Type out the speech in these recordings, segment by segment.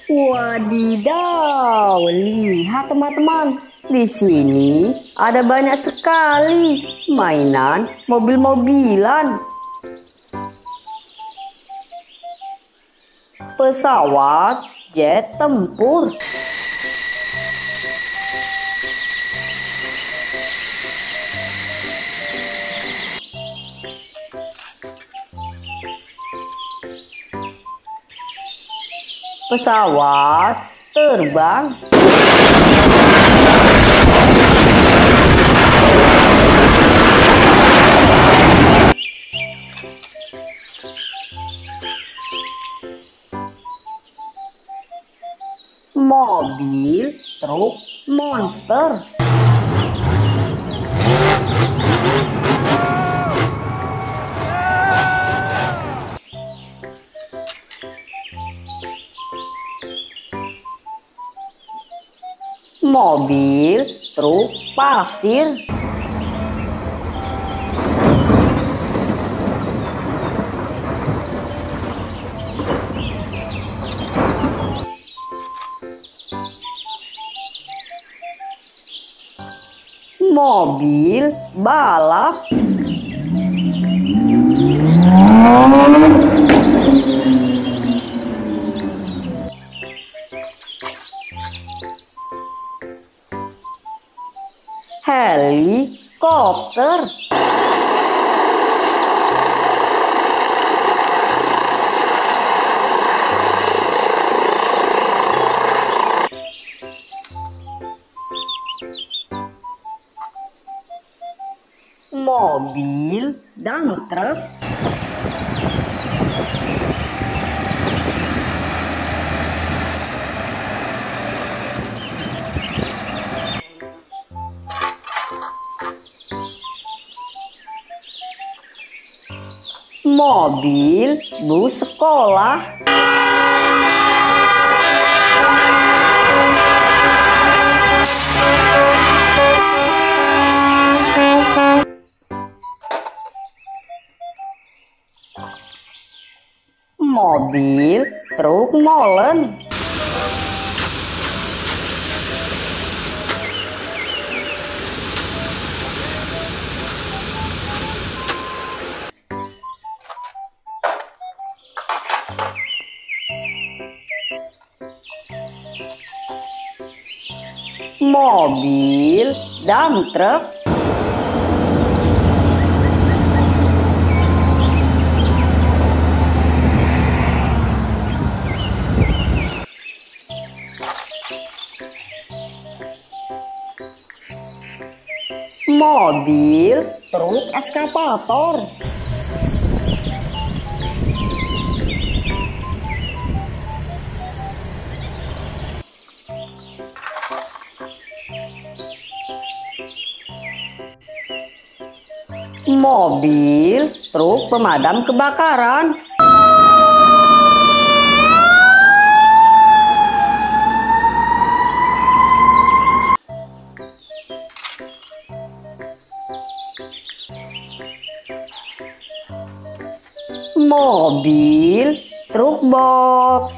Wadidaw, lihat teman-teman. Di sini ada banyak sekali mainan mobil-mobilan. Pesawat jet tempur. Pesawat terbang. Mobil truk monster. Mobil truk pasir. Mobil balap. Helikopter. Mobil dump truck. Mobil bus sekolah. Mobil truk molen. Mobil dump truck. Mobil truk eskavator. Mobil truk pemadam kebakaran. Mobil truk box.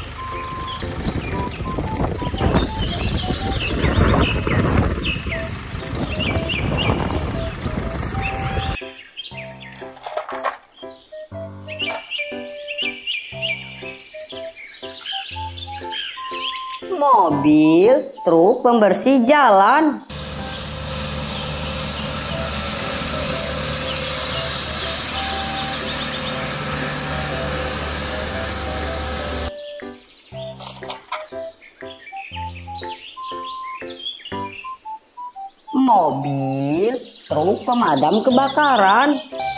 Mobil truk pembersih jalan. Mobil truk pemadam kebakaran.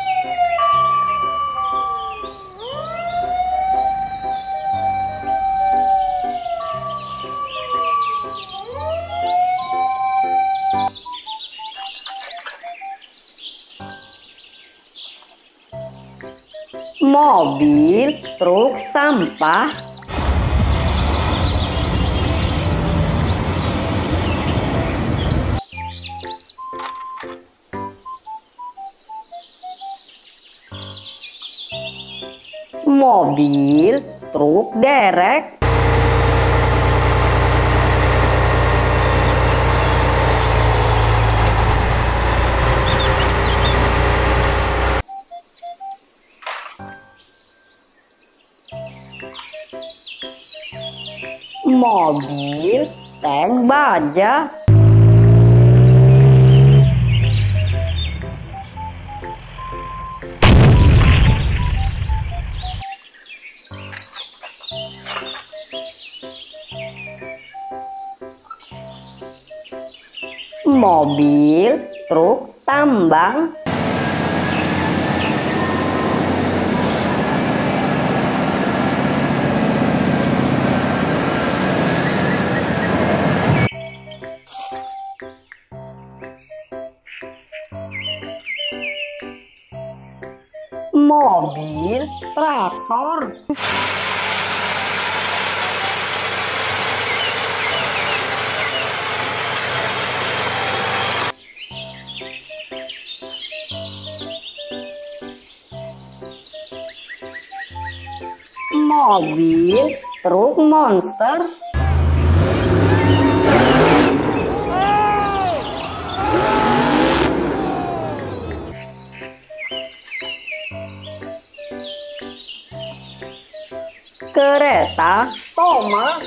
Mobil truk sampah. Mobil truk derek. Mobil tank baja. Mobil truk tambang. Mobil traktor. Mobil truk monster. Kereta Thomas.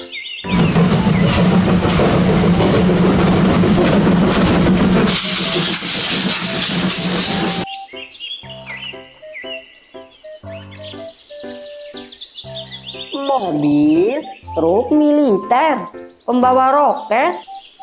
Mobil truk militer pembawa roket.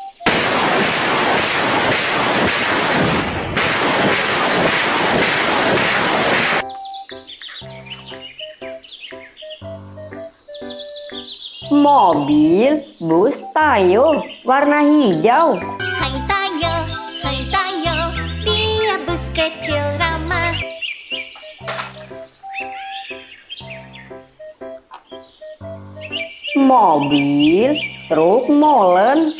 Mobil bus Tayo warna hijau. Hai Tayo, dia bus kecil ramah. Mobil truk molen.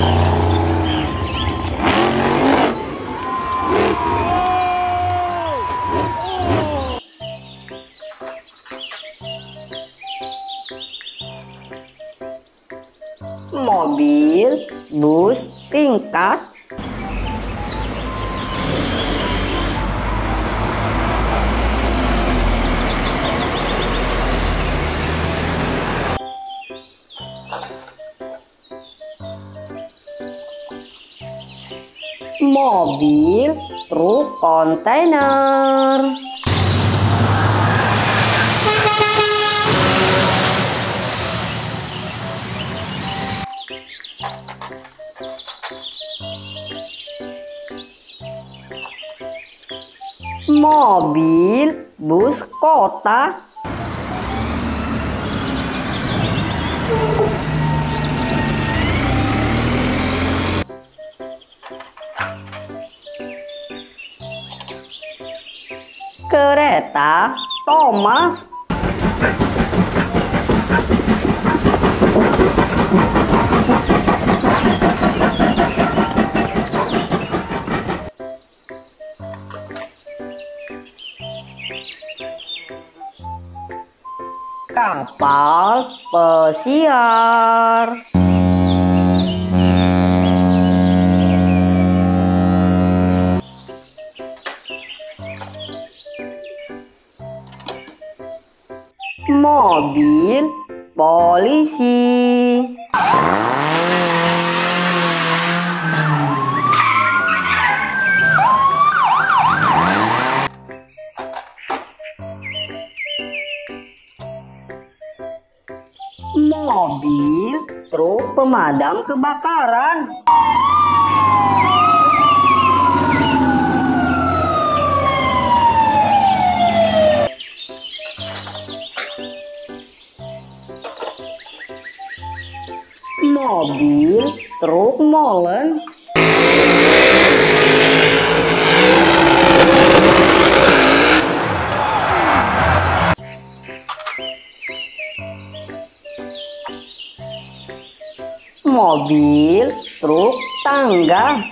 Mobil bus tingkat. Mobil truk kontainer. Mobil bus kota. Kereta Thomas. Kapal pesiar. Mobil polisi. Mobil truk pemadam kebakaran. Mobil truk molen. Mobil truk tangga.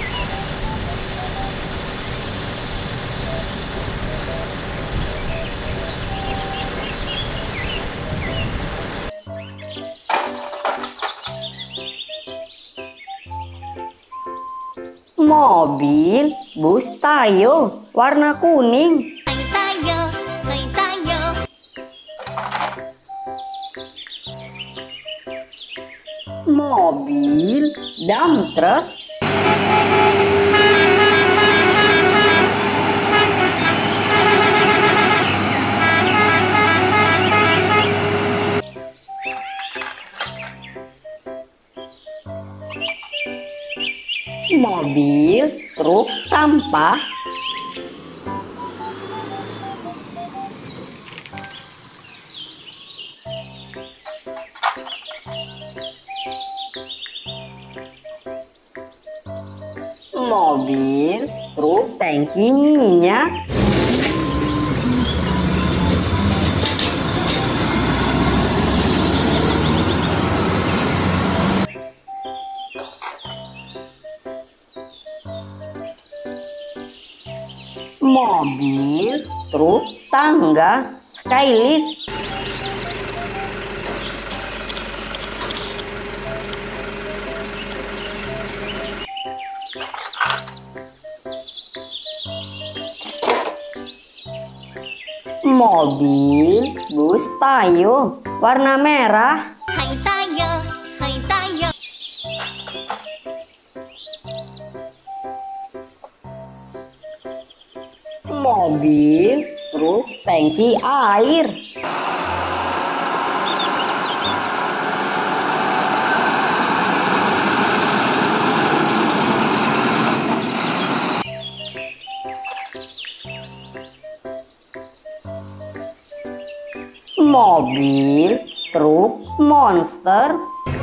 Mobil bus Tayo warna kuning. Hai Tayo. mobil, dump truck, mobil, truk sampah, mobil, truk tangki minyak, mobil, truk tangga, skylift, mobil, bus Tayo warna merah, Hai Tayo, hai Tayo. mobil, truk tangki air, mobil, truk monster,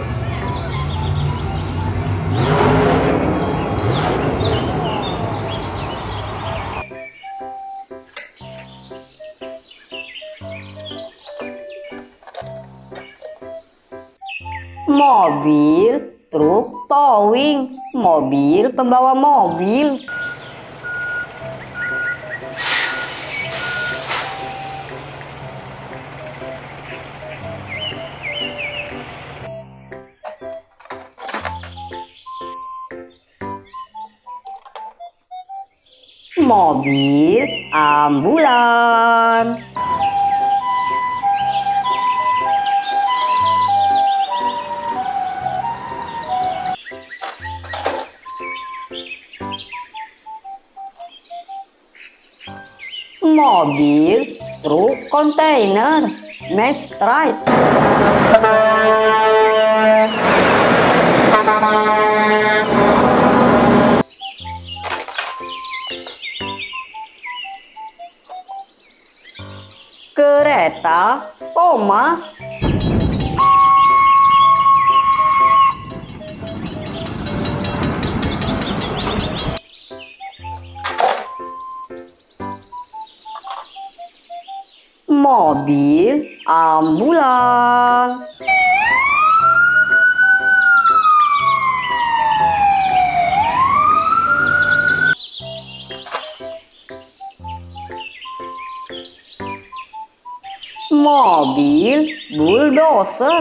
mobil, truk towing, mobil pembawa mobil, mobil ambulans, mobil, truk kontainer, Max Trike, kereta Thomas, mobil ambulans, mobil bulldozer,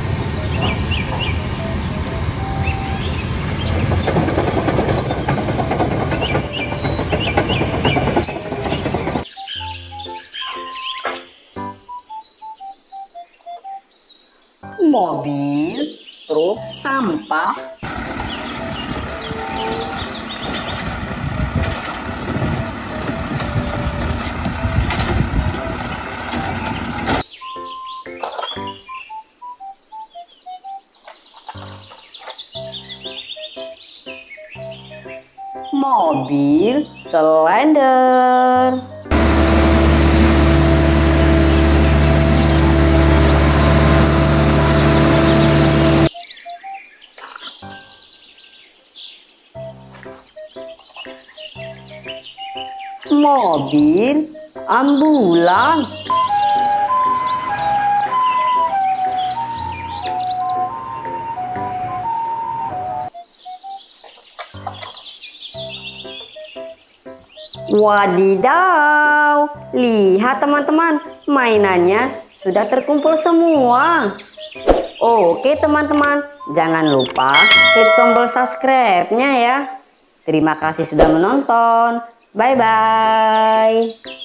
mobil truk sampah, mobil Slender, mobil ambulans, wadidaw, lihat teman-teman, mainannya sudah terkumpul semua. Oke teman-teman, jangan lupa klik tombol subscribe-nya ya. Terima kasih sudah menonton. Bye-bye.